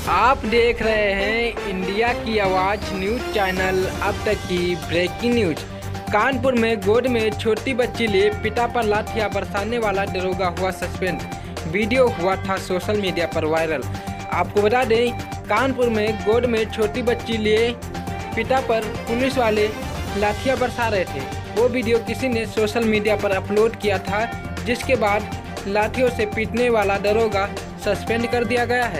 आप देख रहे हैं इंडिया की आवाज़ न्यूज़ चैनल। अब तक की ब्रेकिंग न्यूज। कानपुर में गोद में छोटी बच्ची लिए पिता पर लाठियां बरसाने वाला दरोगा हुआ सस्पेंड। वीडियो हुआ था सोशल मीडिया पर वायरल। आपको बता दें, कानपुर में गोद में छोटी बच्ची लिए पिता पर पुलिस वाले लाठियां बरसा रहे थे। वो वीडियो किसी ने सोशल मीडिया पर अपलोड किया था, जिसके बाद लाठियों से पीटने वाला दरोगा सस्पेंड कर दिया गया है।